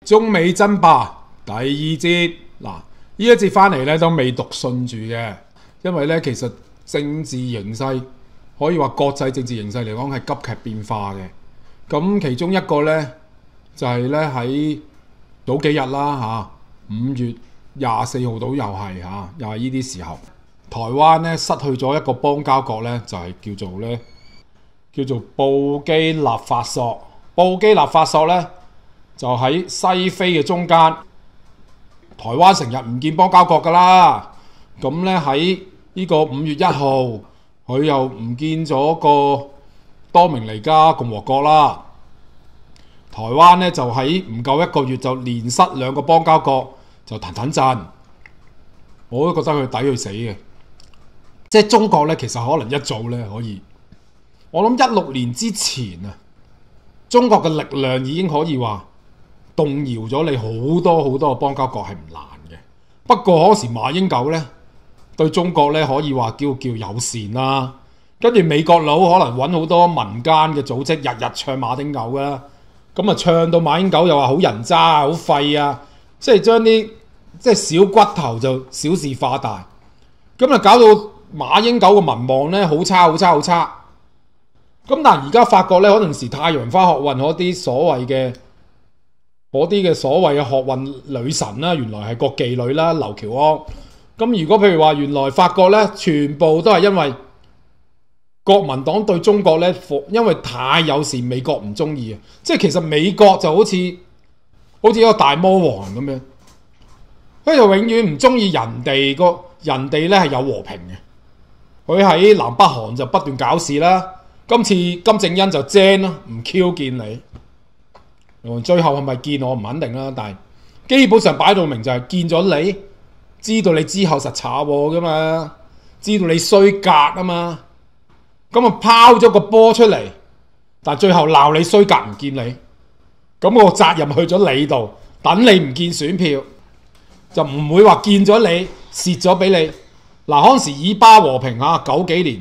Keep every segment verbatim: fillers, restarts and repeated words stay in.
中美爭霸第二節嗱，呢一節翻嚟咧都未讀信住嘅，因為咧其實政治形勢可以話國際政治形勢嚟講係急劇變化嘅。咁其中一個咧就係咧喺早幾日啦嚇，五月廿四號到又係嚇，又係呢啲時候，台灣咧失去咗一個邦交國咧，就係、是、叫做咧叫做布基納法索。布基納法索咧就喺西非嘅中間。台灣成日唔見邦交國噶啦，咁咧喺呢個五月一號，佢又唔見咗個多明尼加共和國啦。台灣咧就喺唔夠一個月就連失兩個邦交國，就騰騰震。我都覺得佢抵佢死嘅。即係中國咧，其實可能一早咧可以，我諗一六年之前啊，中國嘅力量已經可以話動搖咗你好多好多嘅邦交國係唔難嘅。不過嗰時馬英九咧對中國咧可以話叫叫友善啦，跟住美國佬可能揾好多民間嘅組織，日日唱馬丁牛啦，咁啊唱到馬英九又話好人渣啊，好廢啊，即係將啲即係小骨頭就小事化大，咁啊搞到馬英九嘅民望咧好差好差好差。咁但係而家發覺咧，可能時太陽花學運嗰啲所謂嘅嗰啲嘅所謂嘅學運女神啦，原來係個妓女啦，劉喬安。咁如果譬如話原來發覺咧，全部都係因為國民黨對中國咧，因為太友善，美國唔中意啊。即係其實美國就好似好似一個大魔王咁樣，佢就永遠唔中意人哋個人哋咧係有和平嘅。佢喺南北韓就不斷搞事啦。今次金正恩就精咯，唔 Q 見你。最後係咪見我唔肯定啦，但係基本上擺到明就係見咗你，知道你之後實炒㗎嘛，知道你衰格啊嘛，咁啊拋咗個波出嚟，但係最後鬧你衰格唔見你，咁個責任去咗你度，等你唔見選票，就唔會話見咗你蝕咗俾你。嗱，嗰陣時以巴和平啊，九幾年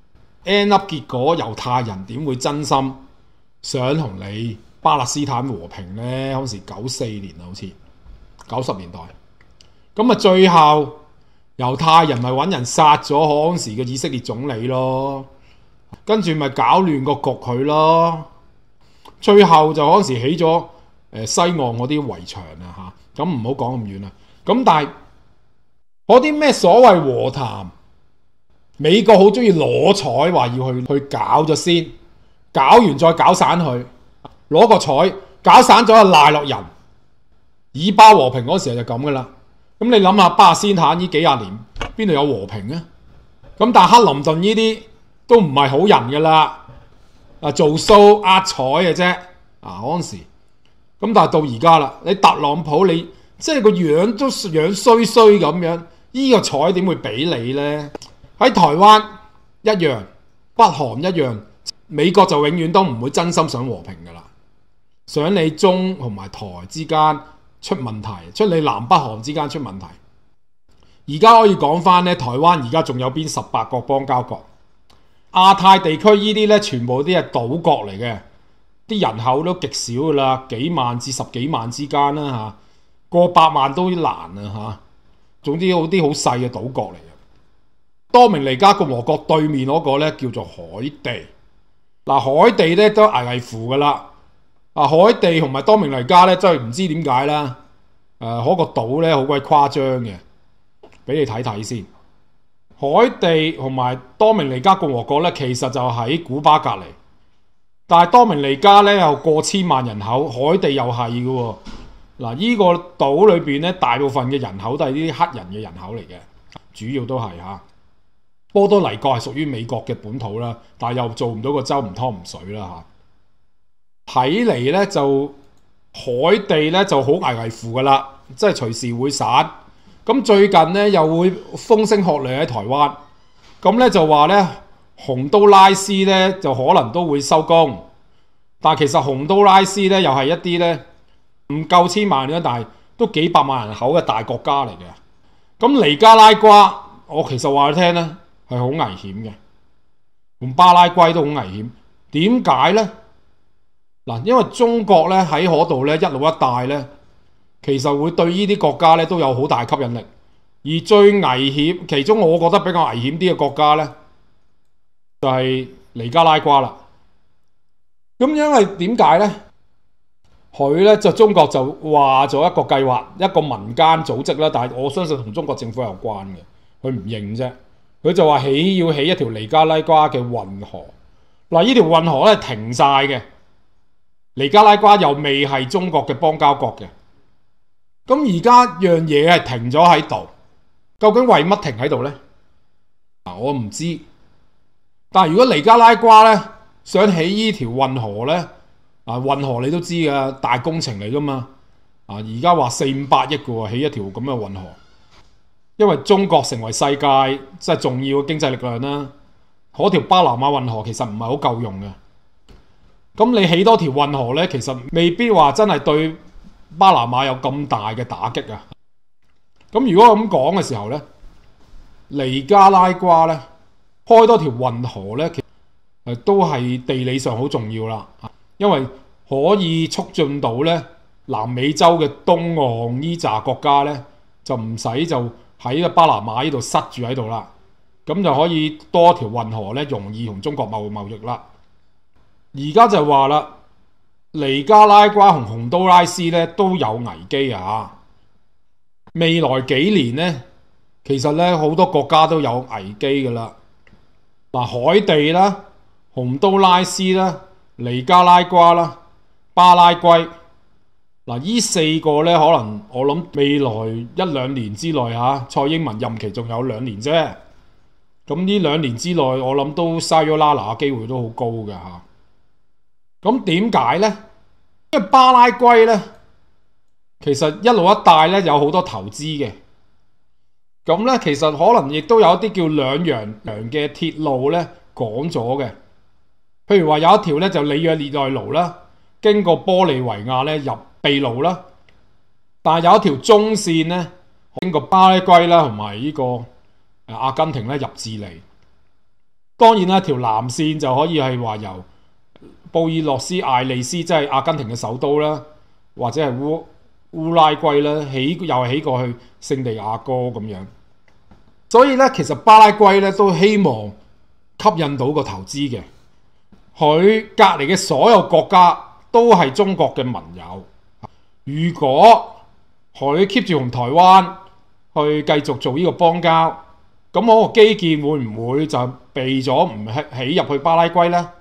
end up 結果猶太人點會真心想同你巴勒斯坦和平呢？嗰陣時九四年啊，好似九十年代，咁啊最後猶太人咪揾人殺咗嗰陣時嘅以色列總理咯，跟住咪搞亂個局佢咯，最後就嗰陣時起咗誒西岸嗰啲圍牆啊嚇，咁唔好講咁遠啦。咁但係嗰啲咩所謂和談，美國好中意攞彩，話要去去搞咗先，搞完再搞散佢，攞個彩搞散咗就賴落人。以巴和平嗰時就咁噶啦。咁你諗下巴勒斯坦呢幾廿年邊度有和平啊？咁但係克林頓呢啲都唔係好人噶啦，啊做 show 呃彩嘅啫。啊嗰陣時，咁但係到而家啦，你特朗普你即係個樣都樣衰衰咁樣，呢個彩點會俾你呢？喺台灣一樣，北韓一樣，美國就永遠都唔會真心想和平噶啦，想你中同埋台之間出問題，出你南北韓之間出問題。而家可以講翻咧，台灣而家仲有邊十八個邦交國？亞太地區呢啲咧，全部啲係島國嚟嘅，啲人口都極少噶啦，幾萬至十幾萬之間啦嚇，過百萬都難啊嚇。總之好啲好細嘅島國嚟嘅。多明尼加共和國對面嗰個咧叫做海地，嗱海地咧都危危乎噶啦。啊海地同埋多明尼加咧真係唔知點解啦。誒、呃、嗰、那個島咧好鬼誇張嘅，俾你睇睇先。海地同埋多明尼加共和國咧，其實就喺古巴隔離，但係多明尼加咧又過千萬人口，海地又係嘅喎。嗱，呢個島裏邊咧，大部分嘅人口都係啲黑人嘅人口嚟嘅，主要都係嚇。波多黎各係屬於美國嘅本土啦，但係又做唔到個州，唔湯唔水啦嚇。睇嚟咧就海地咧就好危危乎噶啦，即係隨時會散。咁最近咧又會風聲鶴唳喺台灣，咁咧就話咧洪都拉斯咧就可能都會收工，但係其實洪都拉斯咧又係一啲咧唔夠千萬嘅，但係都幾百萬人口嘅大國家嚟嘅。咁尼加拉瓜，我其實話你聽咧係好危險嘅，同巴拉圭都好危險。點解咧？嗱，因為中國咧喺嗰度咧一路一帶咧其實會對呢啲國家咧都有好大吸引力。而最危險，其中我覺得比較危險啲嘅國家咧，就係尼加拉瓜啦。咁因為點解咧？佢咧就中國就話咗一個計劃，一個民間組織啦，但係我相信同中國政府有關嘅，佢唔認啫。佢就話起要起一條尼加拉瓜嘅運河。嗱，呢條運河咧停晒嘅，尼加拉瓜又未係中國嘅邦交國嘅。咁而家樣嘢係停咗喺度。究竟為乜停喺度呢？啊，我唔知。但係如果尼加拉瓜咧想起呢條運河咧，啊運河你都知噶，大工程嚟噶嘛。啊，而家話四五百億嘅喎，起一條咁嘅運河。因為中國成為世界即係重要嘅經濟力量啦，嗰條巴拿馬運河其實唔係好夠用嘅。咁你起多條運河咧，其實未必話真係對巴拿馬有咁大嘅打擊啊。咁如果我咁講嘅時候咧，尼加拉瓜咧開多條運河咧，其實都係地理上好重要啦，因為可以促進到咧南美洲嘅東岸呢紮國家咧，就唔使就喺個巴拿馬呢度塞住喺度啦，咁就可以多條運河咧，容易同中國貿貿易啦。而家就話啦，尼加拉瓜同洪都拉斯咧都有危機啊！未來幾年咧，其實咧好多國家都有危機噶啦。嗱，海地啦、洪都拉斯啦、尼加拉瓜啦、巴拉圭，嗱，呢四個咧可能我諗未來一兩年之內嚇，蔡英文任期仲有兩年啫。咁呢兩年之內，我諗都嘥咗啦嗱，機會都好高嘅嚇。咁點解咧？因為巴拉圭咧。其實一路一帶咧有好多投資嘅，咁咧其實可能亦都有一啲叫兩洋洋嘅鐵路咧講咗嘅，譬如話有一條咧就里約熱內盧啦，經過玻利維亞咧入秘魯啦，但係有一條中線咧經過巴拉圭啦同埋呢個阿根廷咧入智利。當然啦，條南線就可以係話由布宜諾斯艾利斯即係阿根廷嘅首都啦，或者係烏烏拉圭啦，起又係起過去聖地亞哥咁樣，所以咧其實巴拉圭咧都希望吸引到個投資嘅，佢隔離嘅所有國家都係中國嘅盟友。如果佢 keep 住同台灣去繼續做呢個邦交，咁嗰個基建會唔會就避咗唔起入去巴拉圭呢？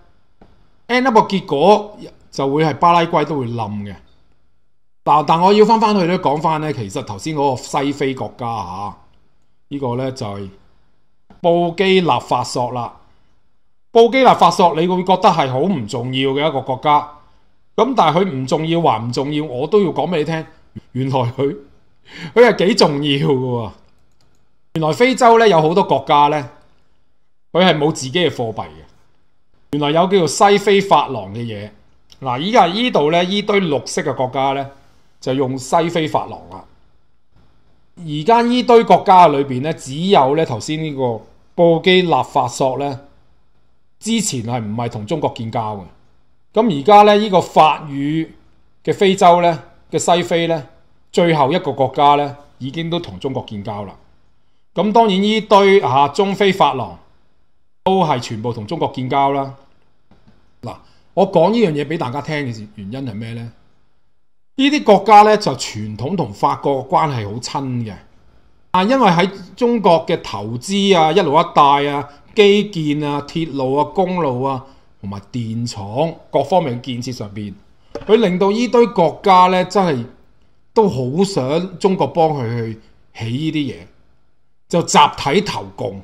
end up 個結果就會係巴拉圭都會冧嘅。但但我要翻翻去咧講翻咧，其實頭先嗰個西非國家嚇，呢個咧就係布基納法索啦。布基納法索你會覺得係好唔重要嘅一個國家，咁但係佢唔重要還唔重要，我都要講俾你聽。原來佢佢係幾重要嘅喎。原來非洲咧有好多國家咧，佢係冇自己嘅貨幣嘅。原來有叫做西非法郎嘅嘢。嗱，依家依度咧依堆綠色嘅國家咧，就用西非法郎啦。而家呢堆國家裏邊咧，只有咧頭先呢個布基納法索咧，之前係唔係同中國建交嘅？咁而家咧呢個法語嘅非洲咧嘅西非咧，最後一個國家咧已經都同中國建交啦。咁當然呢堆啊中非法郎都係全部同中國建交啦。嗱，我講呢樣嘢俾大家聽嘅原因係咩呢？呢啲國家咧就傳統同法國關係好親嘅，但因為喺中國嘅投資啊、一路一帶啊、基建啊、鐵路啊、公路啊同埋電廠各方面嘅建設上邊，佢令到呢堆國家咧真係都好想中國幫佢去起呢啲嘢，就集體投共。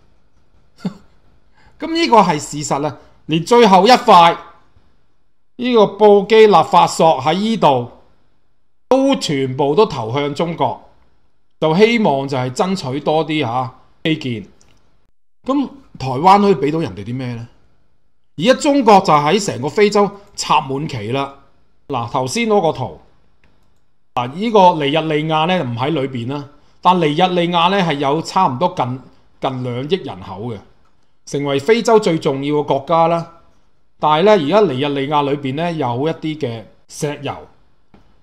咁呢個係事實啦，連最後一塊呢個布基納法索喺呢度，都全部都投向中國，就希望就係爭取多啲嚇基建。咁台灣可以俾到人哋啲咩呢？而家中國就喺成個非洲插滿旗啦。嗱，頭先嗰個圖，嗱、這、呢個尼日利亞咧唔喺裏邊啦，但尼日利亞咧係有差唔多近近兩億人口嘅，成為非洲最重要嘅國家啦。但係咧而家尼日利亞裏邊咧有一啲嘅石油。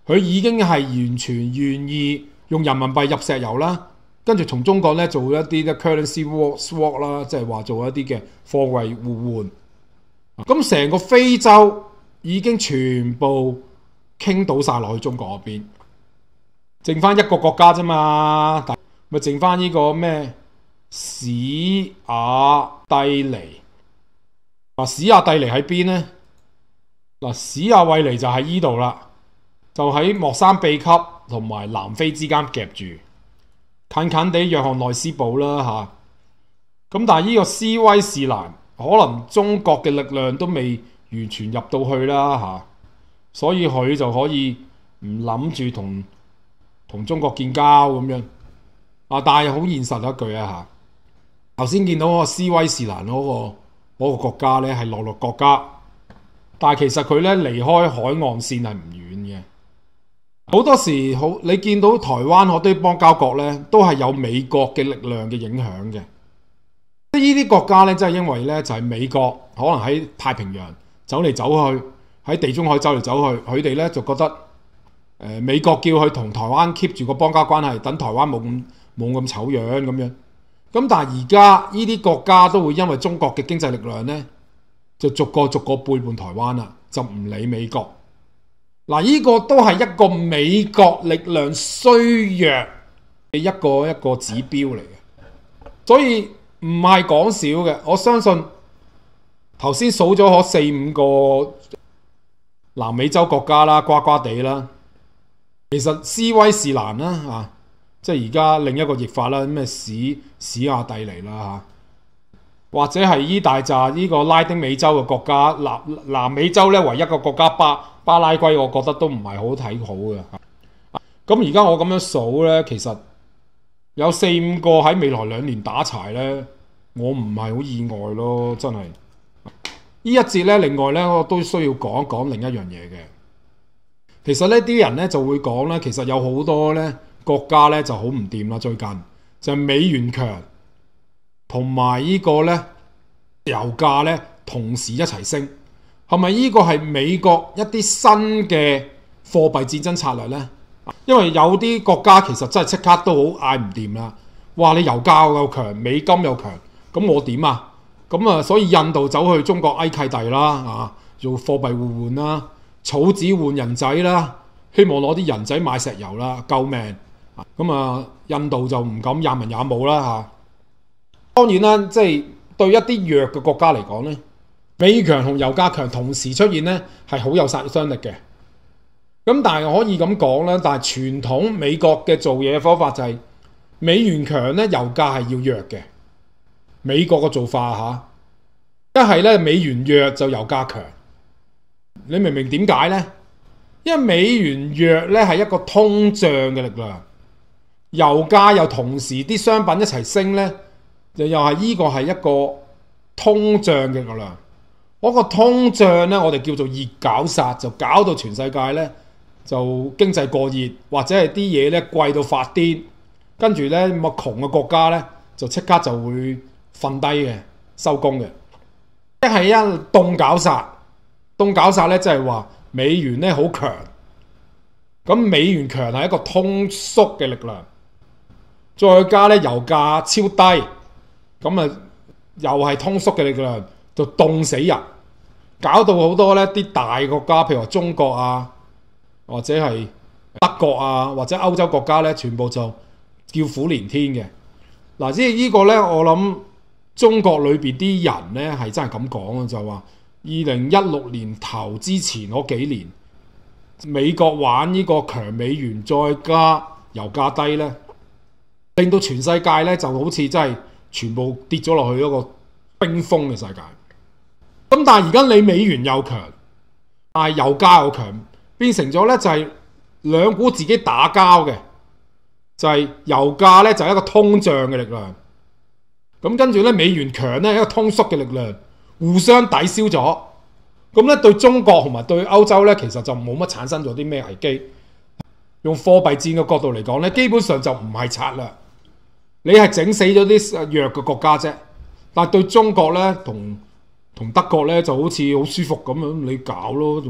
佢已經係完全願意用人民幣入石油啦，跟住同中國咧做一啲咧 currency swap 啦，即係話做一啲嘅貨幣互換。咁成個非洲已經全部傾倒晒落去中國嗰邊，剩翻一個國家啫嘛，咪剩翻呢個咩史亞帝尼。嗱，史亞帝尼喺邊呢？嗱，史亞惠尼就喺依度啦，就喺莫桑比克同埋南非之間夾住，近近地約翰內斯堡啦嚇。咁但係呢個斯威士蘭可能中國嘅力量都未完全入到去啦嚇，所以佢就可以唔諗住同同中國建交咁樣。啊，但係好現實一句啊嚇，頭先見到嗰個斯威士蘭嗰個嗰個國家咧係落落國家。但係其實佢咧離開海岸線係唔遠嘅，好多時好你見到台灣好多邦交國咧都係有美國嘅力量嘅影響嘅。呢啲國家咧，真係因為咧就係美國可能喺太平洋走嚟走去，喺地中海走嚟走去，佢哋咧就覺得誒、呃、美國叫佢同台灣 keep 住個邦交關係，等台灣冇咁冇咁醜樣咁樣。咁但係而家呢啲國家都會因為中國嘅經濟力量咧，就逐個逐個背叛台灣啦，就唔理美國。嗱，呢個都係一個美國力量衰弱嘅一個一個指標嚟嘅，所以唔係講少嘅。我相信頭先數咗可四五個南美洲國家啦，呱呱地啦。其實斯威士蘭啦啊，即係而家另一個譯法啦，咩史史亞帝尼啦嚇。或者係依大扎呢個拉丁美洲嘅國家，南南美洲咧唯一個國家巴巴拉圭，我覺得都唔係好睇好嘅。咁而家我咁樣數咧，其實有四五個喺未來兩年打柴咧，我唔係好意外咯，真係。呢一節咧，另外咧我都需要講一講另一樣嘢嘅。其實呢啲人咧就會講咧，其實有好多咧國家咧就好唔掂啦，最近就係美元強。同埋呢個咧油價咧同時一齊升，係咪呢個係美國一啲新嘅貨幣戰爭策略呢？因為有啲國家其實真係即刻都好嗌唔掂啦。哇！你油價又強，美金又強，咁我點啊？咁啊，所以印度走去中國挨契弟啦，啊，做貨幣互換啦，草紙換人仔啦，希望攞啲人仔買石油啦，救命！咁啊，印度就唔敢也文也武啦嚇。當然啦，即係對一啲弱嘅國家嚟講咧，美強同油價強同時出現咧，係好有殺傷力嘅。咁但係可以咁講咧，但係傳統美國嘅做嘢方法就係美元強咧，油價係要弱嘅。美國嘅做法嚇，一係咧美元弱就油價強。你明唔明點解咧？因為美元弱咧係一個通脹嘅力量，油價又同時啲商品一齊升咧。又又係呢個係一個通脹嘅力量，嗰、那個通脹咧，我哋叫做熱搞殺，就搞到全世界咧就經濟過熱，或者係啲嘢咧貴到發癲，跟住咧咁啊窮嘅國家咧就即刻就會瞓低嘅收工嘅。一係一凍搞殺，凍搞殺咧即係話美元咧好強，咁美元強係一個通縮嘅力量，再加咧油價超低。咁啊，又係通縮嘅力量，就凍死人，搞到好多咧啲大國家，譬如話中國啊，或者係德國啊，或者歐洲國家咧，全部就叫苦連天嘅。嗱，即係呢個咧，我諗中國裏邊啲人咧係真係咁講嘅，就話二零一六年頭之前嗰幾年，美國玩呢個強美元，再加油價低咧，令到全世界咧就好似真係全部跌咗落去一個冰封嘅世界。咁但係而家你美元又強，但係油價又強，變成咗咧就係兩股自己打交嘅，就係油價咧就係一個通脹嘅力量，咁跟住咧美元強咧一個通縮嘅力量，互相抵消咗。咁咧對中國同埋對歐洲咧，其實就冇乜產生咗啲咩危機。用貨幣戰嘅角度嚟講咧，基本上就唔係策略，你係整死咗啲弱嘅國家啫。但係對中國咧，同同德國咧就好似好舒服咁樣，你搞咯，咁又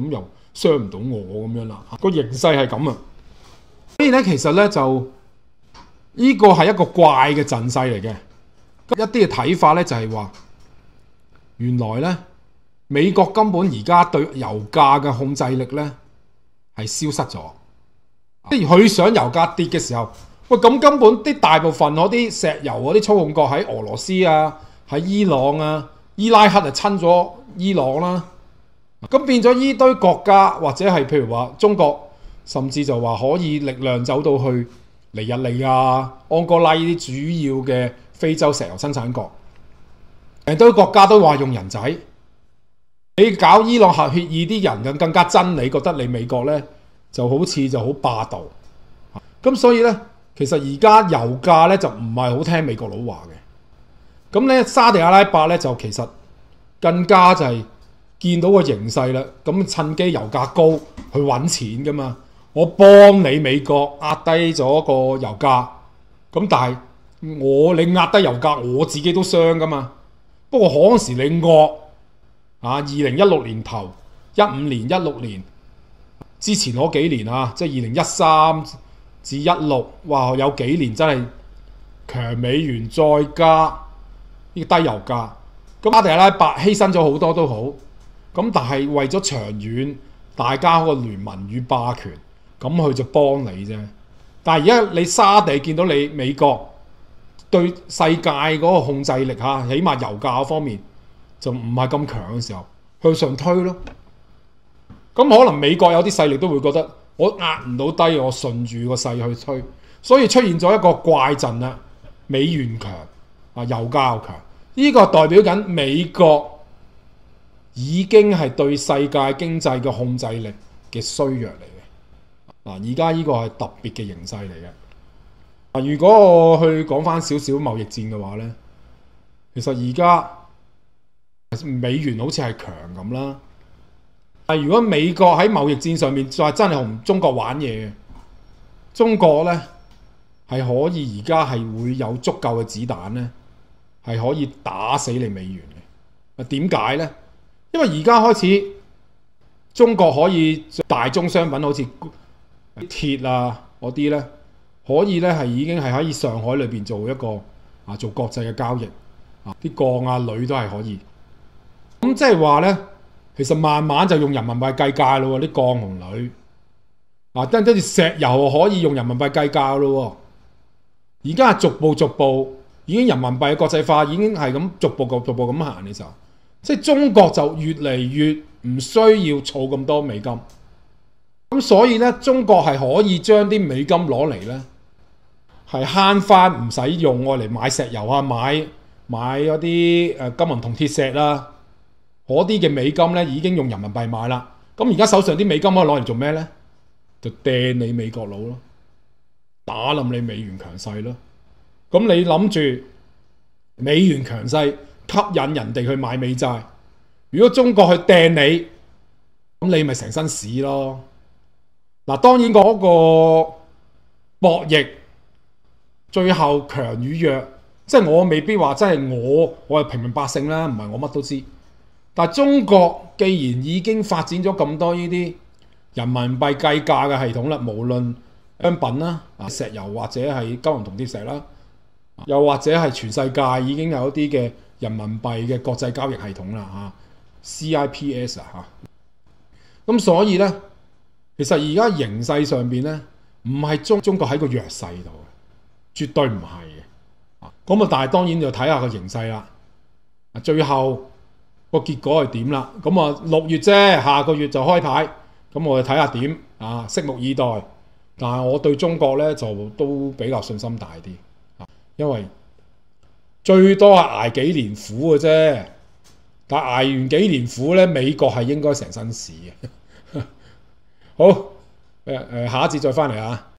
傷唔到我咁樣啦。個形勢係咁啊，所以咧其實咧就呢個係一個怪嘅陣勢嚟嘅。一啲嘅睇法咧就係話，原來咧美國根本而家對油價嘅控制力咧係消失咗。即係佢想油價跌嘅時候，喂咁根本啲大部分嗰啲石油嗰啲操控國喺俄羅斯啊、喺伊朗啊、伊拉克就親咗伊朗啦。咁變咗呢堆國家或者係譬如話中國，甚至就話可以力量走到去尼日利亞、安哥拉呢啲主要嘅非洲石油生產國，成堆國家都話用人仔。你搞伊朗核協議啲人更更加憎你，覺得你美國咧就好似就好霸道。咁所以咧，其實而家油價咧就唔係好聽美國佬話嘅。咁咧沙地阿拉伯咧就其實更加就係見到個形勢啦，咁趁機油價高去揾錢噶嘛。我幫你美國壓低咗個油價，咁但係我你壓低油價，我自己都傷噶嘛。不過嗰時你惡啊，二零一六年頭、一五年、一六年之前嗰幾年啊，即係二零一三至一六，哇，有幾年真係強美元再加呢個低油價，咁沙地阿拉伯犧牲咗好多都好，咁但係為咗長遠大家嗰個聯盟與霸權，咁佢就幫你啫。但係而家你沙地見到你美國對世界嗰個控制力嚇，起碼油價嗰方面就唔係咁強嘅時候，向上推咯。咁可能美國有啲勢力都會覺得我壓唔到低，我順住個勢去推，所以出現咗一個怪陣啦。美元強啊，油價又強，呢個代表緊美國已經係對世界經濟嘅控制力嘅衰弱嚟嘅。嗱，而家呢個係特別嘅形勢嚟嘅。嗱，如果我去講翻少少貿易戰嘅話咧，其實而家美元好似係強咁啦。但如果美國喺貿易戰上面再真係同中國玩嘢嘅，中國咧係可以而家係會有足夠嘅子彈咧，係可以打死你美元嘅。啊，點解咧？因為而家開始中國可以大宗商品好似鐵啊嗰啲咧，可以咧係已經係喺上海裏邊做一個啊做國際嘅交易啊，啲鋼啊鋁都係可以。咁即係話咧。其實慢慢就用人民幣計價咯，啲鋼同鋁啊，跟跟住石油可以用人民幣計價咯。而家係逐步逐步已經人民幣嘅國際化已經係咁逐步逐步咁行嘅時候，即係中國就越嚟越唔需要儲咁多美金。咁所以咧，中國係可以將啲美金攞嚟咧，係慳翻唔使用我嚟買石油啊，買買嗰啲誒金銀銅鐵石啦。嗰啲嘅美金咧已經用人民幣買啦，咁而家手上啲美金可以攞嚟做咩咧？就掟你美國佬咯，打冧你美元強勢咯。咁你諗住美元強勢吸引人哋去買美債，如果中國去掟你，咁你咪成身屎咯。嗱，當然嗰個博弈最後強與弱，即係我未必話真係我我係平民百姓啦，唔係我乜都知。但係中國既然已經發展咗咁多呢啲人民幣計價嘅系統啦，無論商品啦、啊石油或者係金銀銅鐵石啦，又或者係全世界已經有一啲嘅人民幣嘅國際交易系統啦嚇 ，C I P S 啊嚇。咁所以咧，其實而家形勢上邊咧，唔係中中國喺個弱勢度，絕對唔係嘅。咁啊，但係當然就睇下個形勢啦。最後個結果係點啦？咁啊六月啫，下個月就開牌，咁我哋睇下點啊，拭目以待。但係我對中國咧就都比較信心大啲，因為最多係捱幾年苦嘅啫。但係捱完幾年苦咧，美國係應該成身屎嘅。好，誒誒，下一節再翻嚟啊！